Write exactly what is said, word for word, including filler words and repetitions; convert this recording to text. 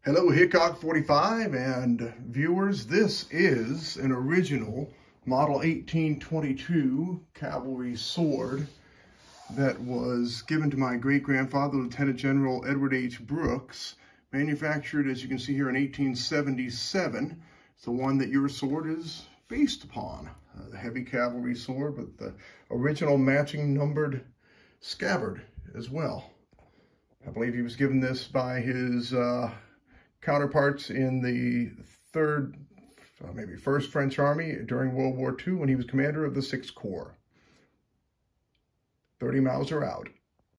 Hello Hickok forty-five and viewers, this is an original model eighteen twenty-two cavalry sword that was given to my great-grandfather, Lieutenant General Edward H. Brooks, manufactured, as you can see here, in eighteen seventy-seven. It's the one that your sword is based upon, uh, the heavy cavalry sword with the original matching numbered scabbard as well. I believe he was given this by his uh, counterparts in the third, uh, maybe first French Army during World War Two when he was commander of the Sixth Corps. thirty miles are out.